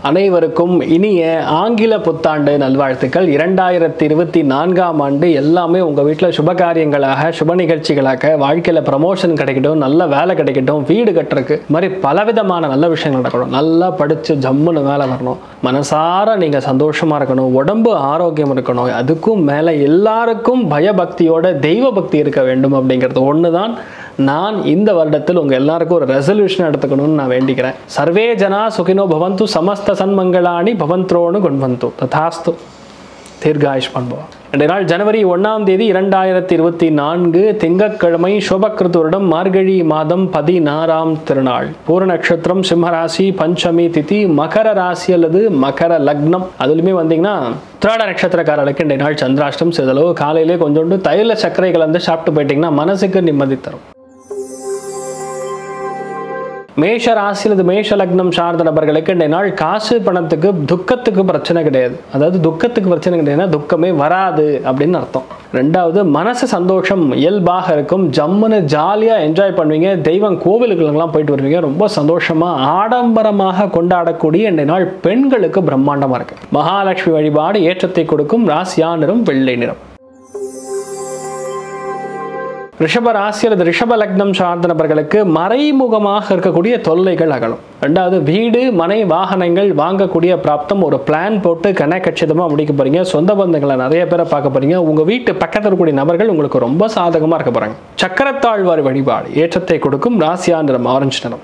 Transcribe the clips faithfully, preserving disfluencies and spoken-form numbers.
அனைவருக்கும் இனிய ஆங்கில புத்தாண்டு நல்வாழ்த்துக்கள். இரண்டாயிரத்தி இருபத்தி நான்காம் ஆண்டு எல்லாமே உங்கள் வீட்டில் சுபகாரியங்களாக, சுப நிகழ்ச்சிகளாக, வாழ்க்கையில் ப்ரமோஷன் கிடைக்கட்டும், நல்ல வேலை கிடைக்கட்டும், வீடு கட்டுறதுக்கு மாதிரி பலவிதமான நல்ல விஷயங்கள் நடக்கணும். நல்லா படித்து ஜம்முன்னு வேலை வரணும், மனசார நீங்கள் சந்தோஷமாக இருக்கணும், உடம்பு ஆரோக்கியம் இருக்கணும். அதுக்கும் மேலே எல்லாருக்கும் பயபக்தியோட தெய்வ பக்தி இருக்க வேண்டும் அப்படிங்கிறது ஒன்று தான் நான் இந்த வருடத்தில் உங்கள் எல்லாருக்கும் ஒரு ரெசல்யூஷன் எடுத்துக்கணும்னு நான் வேண்டிக்கிறேன். சர்வே ஜனா சுகினோ பவந்து சமஸ்த சன்மங்களாணி பவந்த்ரோனு குண்வந்து ததாஸ்து தீர்காயுஷ்மான் பவ. ரெண்டு நாள் ஜனவரி ஒன்றாம் தேதி இரண்டாயிரத்தி இருபத்தி நான்கு திங்கட்கிழமை சோபக்கிருத்து வருடம் மார்கழி மாதம் பதினாறாம் திருநாள். பூர நட்சத்திரம், சிம்மராசி, பஞ்சமி திதி, மகர ராசி அல்லது மகர லக்னம். அதுலையுமே வந்தீங்கன்னா திராட நட்சத்திரக்காரர்களுக்கு இந்த நாள் சந்திராஷ்டம். சிறிதளவு காலையிலே கொஞ்சோண்டு தைல சர்க்கரை கலந்து சாப்பிட்டு போயிட்டீங்கன்னா மனசுக்கு நிம்மதி தரும். மேஷ ராசி அல்லது மேஷ லக்னம் சார்ந்த நபர்களுக்கு இந்த நாள் காசு பணத்துக்கு துக்கத்துக்கு பிரச்சனை கிடையாது. அதாவது துக்கத்துக்கு பிரச்சனை கிடையாதுன்னா துக்கமே வராது அப்படின்னு அர்த்தம். ரெண்டாவது, மனசு சந்தோஷம் இயல்பாக இருக்கும். ஜம்முன்னு ஜாலியாக என்ஜாய் பண்ணுவீங்க. தெய்வம் கோவிலுக்குலாம் போயிட்டு வருவீங்க. ரொம்ப சந்தோஷமாக ஆடம்பரமாக கொண்டாடக்கூடிய இந்த நாள் பெண்களுக்கு பிரம்மாண்டமாக இருக்கு. மகாலட்சுமி வழிபாடு ஏற்றத்தை கொடுக்கும். ராசியா நிறம் வெள்ளை நிறம். ரிஷப ராசி அல்லது ரிஷப லக்னம் சார்ந்த நபர்களுக்கு மறைமுகமாக இருக்கக்கூடிய தொல்லைகள் அகலும். ரெண்டாவது, வீடு மனை வாகனங்கள் வாங்கக்கூடிய பிராப்தம். ஒரு பிளான் போட்டு கனக்கச்சிதமாக முடிக்க போறீங்க. சொந்த பந்தங்களை நிறைய பேரை பார்க்க போறீங்க. உங்க வீட்டு பக்கத்தில் இருக்கக்கூடிய நபர்கள் உங்களுக்கு ரொம்ப சாதகமாக இருக்க போறாங்க. சக்கரத்தாழ்வார் வழிபாடு ஏற்றத்தை கொடுக்கும். ராசியா நிறம் ஆரஞ்சு நிறம்.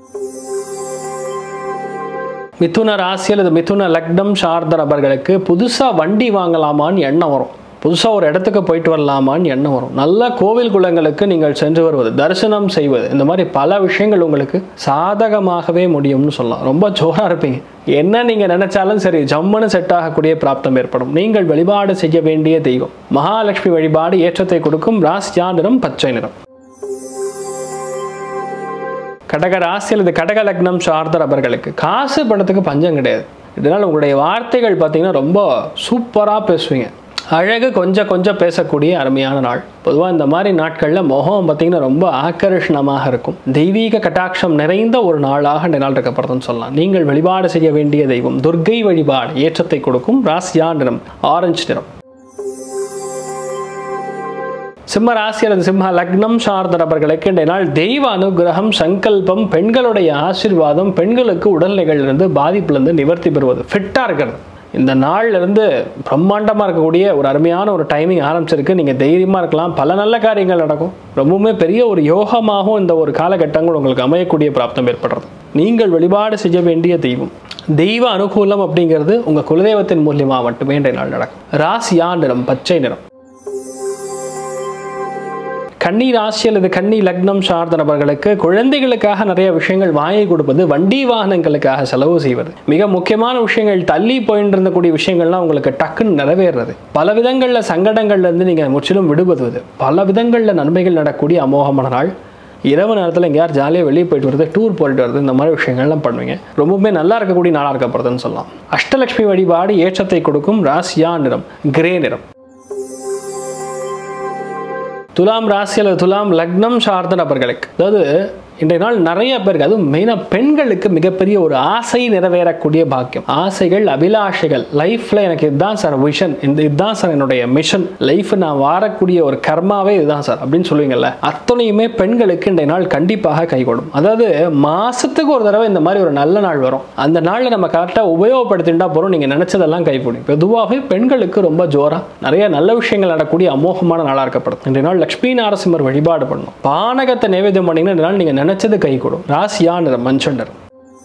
மிதுன ராசி அல்லது மிதுன லக்னம் சார்ந்த நபர்களுக்கு புதுசா வண்டி வாங்கலாமான்னு எண்ணம் வரும். புதுசாக ஒரு இடத்துக்கு போயிட்டு வரலாமான்னு எண்ணம் வரும். நல்ல கோவில் குளங்களுக்கு நீங்கள் சென்று வருவது, தரிசனம் செய்வது, இந்த மாதிரி பல விஷயங்கள் உங்களுக்கு சாதகமாகவே முடியும்னு சொல்லலாம். ரொம்ப ஜோராக இருப்பீங்க. என்ன நீங்கள் நினைச்சாலும் சரி ஜம்முன்னு செட் ஆகக்கூடிய பிராப்தம் ஏற்படும். நீங்கள் வழிபாடு செய்ய வேண்டிய தெய்வம் மகாலட்சுமி வழிபாடு ஏற்றத்தை கொடுக்கும். ராசியா நிறம் பச்சை நிறம். கடக ராசி அல்லது கடக லக்னம் சார்ந்த நபர்களுக்கு காசு பணத்துக்கு பஞ்சம் கிடையாது. இதனால் உங்களுடைய வார்த்தைகள் பார்த்தீங்கன்னா ரொம்ப சூப்பராக பேசுவீங்க. அழகு கொஞ்சம் கொஞ்சம் பேசக்கூடிய அருமையான நாள். பொதுவாக இந்த மாதிரி நாட்களில் முகம் பார்த்தீங்கன்னா ரொம்ப ஆக்கர்ஷணமாக இருக்கும். தெய்வீக கட்டாட்சம் நிறைந்த ஒரு நாளாக இந்த நாள் இருக்கப்படுதுன்னு சொல்லலாம். நீங்கள் வழிபாடு செய்ய வேண்டிய தெய்வம் துர்க்கை வழிபாடு ஏற்றத்தை கொடுக்கும். ராசியா நிறம் ஆரஞ்சு நிறம். சிம்ம ராசி அல்லது சிம்ம லக்னம் சார்ந்த நபர்களுக்கு இந்த நாள் தெய்வ அனுகிரகம், சங்கல்பம், பெண்களுடைய ஆசீர்வாதம், பெண்களுக்கு உடல்நிலைகளிலிருந்து பாதிப்பிலிருந்து நிவர்த்தி பெறுவது, ஃபிட்டாக இருக்கிறது. இந்த நாள்ல இருந்து பிரம்மாண்டமாக இருக்கக்கூடிய ஒரு அருமையான ஒரு டைமிங் ஆரம்பிச்சிருக்கு. நீங்கள் தைரியமாக இருக்கலாம். பல நல்ல காரியங்கள் நடக்கும். ரொம்பவுமே பெரிய ஒரு யோகமாகவும் இந்த ஒரு காலகட்டங்கள் உங்களுக்கு அமையக்கூடிய பிராப்தம் ஏற்படுறது. நீங்கள் வழிபாடு செய்ய வேண்டிய தெய்வம் தெய்வ அனுகூலம் அப்படிங்கிறது உங்கள் குலதெய்வத்தின் மூலியமாக மட்டுமே இந்த நாள் நடக்கும். ராசியா நிறம் பச்சை நிறம். கன்னி ராசி அல்லது கன்னி லக்னம் சார்ந்த நபர்களுக்கு குழந்தைகளுக்காக நிறைய விஷயங்கள் வாங்கி கொடுப்பது, வண்டி வாகனங்களுக்காக செலவு செய்வது, மிக முக்கியமான விஷயங்கள் தள்ளி போயிட்டு இருந்தக்கூடிய விஷயங்கள்லாம் உங்களுக்கு டக்குன்னு நிறைவேறது, பல விதங்களில் சங்கடங்கள்லேருந்து நீங்கள் முற்றிலும் விடுபடுவது, பல விதங்களில் நன்மைகள் நடக்கக்கூடிய அமோகமான நாள். இரவு நேரத்தில் எங்கேயார் ஜாலியாக வெளியே போயிட்டு வருது, டூர் போயிட்டு வருது, இந்த மாதிரி விஷயங்கள்லாம் பண்ணுவீங்க. ரொம்பவுமே நல்லா இருக்கக்கூடிய நாளாக இருக்கப்படுதுன்னு சொல்லலாம். அஷ்டலட்சுமி வழிபாடு ஏற்றத்தை கொடுக்கும். ராசியா நிறம் கிரே நிறம். துலாம் ராசி அல்லது துலாம் லக்னம் சார்ந்த நபர்களுக்கு, அதாவது இன்றைய நாள் நிறைய பேருக்கு, அதுவும் மெயினாக பெண்களுக்கு மிகப்பெரிய ஒரு ஆசை நிறைவேறக்கூடிய பாக்கியம். ஆசைகள், அபிலாஷைகள், லைஃப்ல எனக்கு இதுதான் சார் விஷன், இந்த இதுதான் சார் என்னுடைய மிஷன், லைஃப் நான் வாரக்கூடிய ஒரு கர்மாவே இதுதான் சார் அப்படின்னு சொல்லுவீங்கல்ல, அத்தனையுமே பெண்களுக்கு இன்றைய நாள் கண்டிப்பாக கைகூடும். அதாவது மாசத்துக்கு ஒரு தடவை இந்த மாதிரி ஒரு நல்ல நாள் வரும். அந்த நாளில் நம்ம கரெக்டாக உபயோகப்படுத்திட்டா போகிறோம், நீங்கள் நினைச்சதெல்லாம் கைகூடும். பொதுவாகவே பெண்களுக்கு ரொம்ப ஜோரா நிறைய நல்ல விஷயங்கள் நடக்கூடிய அமோகமான நாளாக இருக்கப்படுது. இன்றைய நாள் லட்சுமி நாரசிம்மர் வழிபாடு பண்ணணும். பானகத்தை நைவேத்தியம் பண்ணீங்கன்னா இந்த நாள் நீங்கள் நினைச்சது கை கூடும். ராசியா நிறம் மஞ்சள் நிறம்.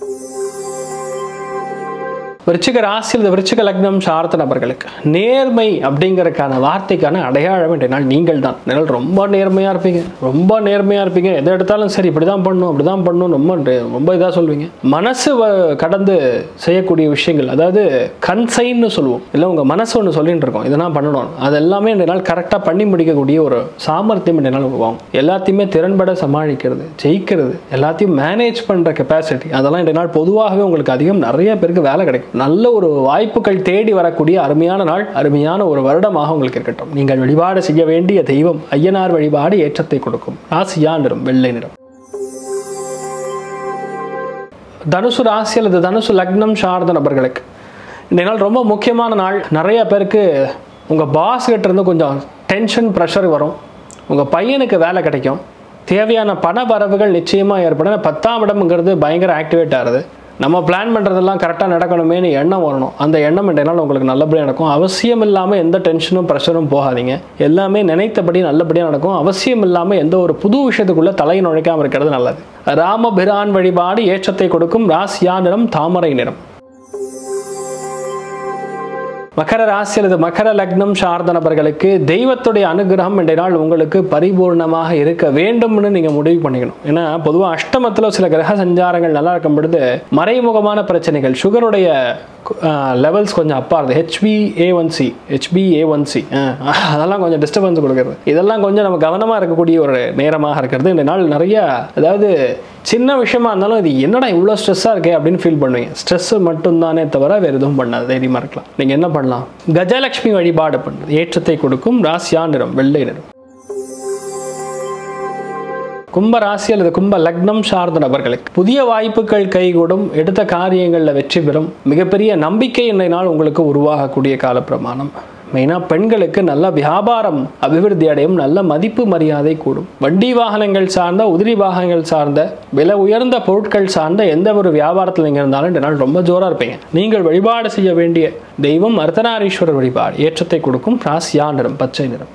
விருச்சிக ராசி அல்லது விருச்சிக லக்னம் சார்ந்த நபர்களுக்கு நேர்மை அப்படிங்கறதுக்கான வார்த்தைக்கான அடையாளம் இன்றைய நாள் நீங்கள் தான். இதனால் ரொம்ப நேர்மையா இருப்பீங்க. ரொம்ப நேர்மையா இருப்பீங்க. எதை எடுத்தாலும் சரி இப்படிதான் பண்ணணும், அப்படிதான் பண்ணணும், ரொம்ப ரொம்ப இதாக சொல்வீங்க. மனசு கடந்து செய்யக்கூடிய விஷயங்கள், அதாவது கன்சைன்னு சொல்லுவோம், இல்லை உங்க மனசு ஒன்று சொல்லிட்டு இருக்கோம் இதெல்லாம் பண்ணணும், அது எல்லாமே இன்றைய நாள் கரெக்டாக பண்ணி முடிக்கக்கூடிய ஒரு சாமர்த்தியம் இன்றைய நாள் உருவாகும். எல்லாத்தையுமே திறன்பட சமாளிக்கிறது, ஜெயிக்கிறது, எல்லாத்தையும் மேனேஜ் பண்ற கெப்பாசிட்டி, அதெல்லாம் இன்றைய நாள் பொதுவாகவே உங்களுக்கு அதிகம். நிறைய பேருக்கு வேலை கிடைக்கும். நல்ல ஒரு வாய்ப்புகள் தேடி வரக்கூடிய அருமையான நாள், அருமையான ஒரு வருடமாக உங்களுக்கு இருக்கட்டும். நீங்கள் வழிபாடு செய்ய வேண்டிய தெய்வம் ஐயனார் வழிபாடு ஏற்றத்தை கொடுக்கும். ராசியா நிறம் வெள்ளை நிறம். தனுசு ராசி அல்லது தனுசு லக்னம் சார்ந்த நபர்களுக்கு இந்த நாள் ரொம்ப முக்கியமான நாள். நிறைய பேருக்கு உங்கள் பாஸ் கிட்ட இருந்து கொஞ்சம் டென்ஷன் ப்ரெஷர் வரும். உங்கள் பையனுக்கு வேலை கிடைக்கும். தேவையான பண வரவுகள் நிச்சயமாக ஏற்படும். பத்தாம் இடம்ங்கிறது பயங்கர ஆக்டிவேட் ஆகுது. நம்ம பிளான் பண்ணுறதெல்லாம் கரெக்டாக நடக்கணுமேனு எண்ணம் வரணும். அந்த எண்ணம் இன்றைய உங்களுக்கு நல்லபடியாக நடக்கும். அவசியம் இல்லாமல் எந்த டென்ஷனும் ப்ரெஷரும் போகாதீங்க. எல்லாமே நினைத்தபடி நல்லபடியாக நடக்கும். அவசியம் இல்லாமல் எந்த ஒரு புது விஷயத்துக்குள்ளே தலை நுழைக்காமல் இருக்கிறது நல்லது. ராமபிரான் வழிபாடு ஏற்றத்தை கொடுக்கும். ராசியா நிறம் தாமரை நிறம். மகர ராசி அல்லது மகர லக்னம் சார்ந்த நபர்களுக்கு தெய்வத்துடைய அனுகிரகம் இன்றைய நாள் உங்களுக்கு பரிபூர்ணமாக இருக்க வேண்டும்னு நீங்கள் முடிவு பண்ணிக்கணும். ஏன்னா பொதுவாக அஷ்டமத்தில் சில கிரக சஞ்சாரங்கள் நல்லா இருக்கும் பொழுது மறைமுகமான பிரச்சனைகள், சுகருடைய லெவல்ஸ் கொஞ்சம் அப்பா இருக்குது. H B A one C H B A one C அதெல்லாம் கொஞ்சம் டிஸ்டர்பன்ஸ் கொடுக்குறது. இதெல்லாம் கொஞ்சம் நம்ம கவனமாக இருக்கக்கூடிய ஒரு நேரமாக இருக்கிறது. இந்த நாள் நிறைய, அதாவது சின்ன விஷயமா இருந்தாலும் இது என்னடா இவ்வளோ ஸ்ட்ரெஸ்ஸாக இருக்கே அப்படின்னு ஃபீல் பண்ணுவீங்க. ஸ்ட்ரெஸ் மட்டும்தானே தவிர வேறு எதுவும் பண்ணாது. தைரியமாக இருக்கலாம். நீங்கள் என்ன பண்ணலாம்? கஜலட்சுமி வழிபாடு பண்ணுறது ஏற்றத்தை கொடுக்கும். ராசியா நிறம் வெள்ளை நிறம். கும்ப ராசி அல்லது கும்ப லக்னம் சார்ந்த நபர்களுக்கு புதிய வாய்ப்புகள் கைகூடும். எடுத்த காரியங்களில் வெற்றி பெறும். மிகப்பெரிய நம்பிக்கை இன்றைய நாள் உங்களுக்கு உருவாகக்கூடிய காலப்பிரமாணம். மெயினாக பெண்களுக்கு நல்ல வியாபாரம் அபிவிருத்தி அடையும். நல்ல மதிப்பு மரியாதை கூடும். வண்டி வாகனங்கள் சார்ந்த, உதிரி வாகனங்கள் சார்ந்த, விலை உயர்ந்த பொருட்கள் சார்ந்த எந்த ஒரு வியாபாரத்தில் நீங்கள் இருந்தாலும் இந்த நாள் ரொம்ப ஜோராக இருப்பீங்க. நீங்கள் வழிபாடு செய்ய வேண்டிய தெய்வம் அர்த்தநாரீஸ்வரர் வழிபாடு ஏற்றத்தை கொடுக்கும். ராசியா நிறம் பச்சை நிறம்.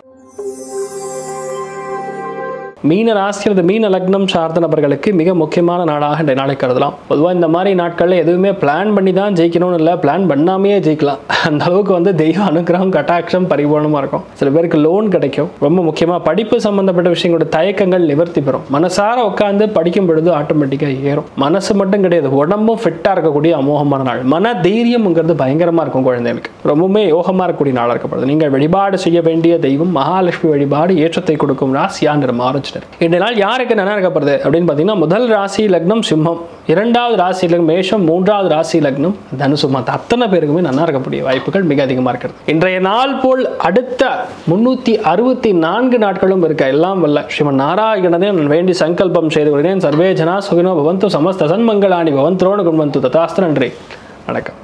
மீன ராசி அல்லது மீன லக்னம் சார்ந்த நபர்களுக்கு மிக முக்கியமான நாளாக இந்த நாளை கருதலாம். பொதுவாக இந்த மாதிரி நாட்களில் எதுவுமே பிளான் பண்ணி தான் ஜெயிக்கணும்னு இல்லை, பிளான் பண்ணாமையே ஜெயிக்கலாம். அந்த அளவுக்கு வந்து தெய்வ அனுகிரகம் கட்டாட்சம் பரிபூர்ணமாக இருக்கும். சில பேருக்கு லோன் கிடைக்கும். ரொம்ப முக்கியமாக படிப்பு சம்பந்தப்பட்ட விஷயங்களோட தயக்கங்கள் நிவர்த்தி பெறும். மனசார உட்காந்து படிக்கும் பொழுது ஆட்டோமேட்டிக்காக ஏறும். மனசு மட்டும் கிடையாது, உடம்பும் ஃபிட்டாக இருக்கக்கூடிய அமோகமான நாள். மன தைரியம்ங்கிறது பயங்கரமாக இருக்கும். குழந்தைகளுக்கு ரொம்பவுமே யோகமாக இருக்கக்கூடிய நாளாக இருக்கப்படுது. நீங்கள் வழிபாடு செய்ய வேண்டிய தெய்வம் மகாலட்சுமி வழிபாடு ஏற்றத்தை கொடுக்கும். ராசியா நிறம் ஆரஞ்சு. இந்த நாள் யாருக்கு நல்லா இருக்கப்படுது அப்படின்னு பார்த்தீங்கன்னா, முதல் ராசி லக்னம் சிம்மம், இரண்டாவது ராசி லக்னம் மேஷம், மூன்றாவது ராசி லக்னம் தனுசு. மற்ற அத்தனை பேருக்குமே நல்லா இருக்கக்கூடிய வாய்ப்புகள் மிக அதிகமாக இருக்கிறது. இன்றைய நாள் போல் அடுத்த முன்னூத்தி அறுபத்தி நான்கு நாட்களும் இருக்க எல்லாம் வல்ல ஸ்ரீமன் நாராயணனே நான் வேண்டி சங்கல்பம் செய்து வருகிறேன். சர்வே ஜனா சுகினோ பவந்து, சமஸ்த சன்மங்களானி பவந்தோனு குண்வந்து. ததாஸ்து. நன்றி, வணக்கம்.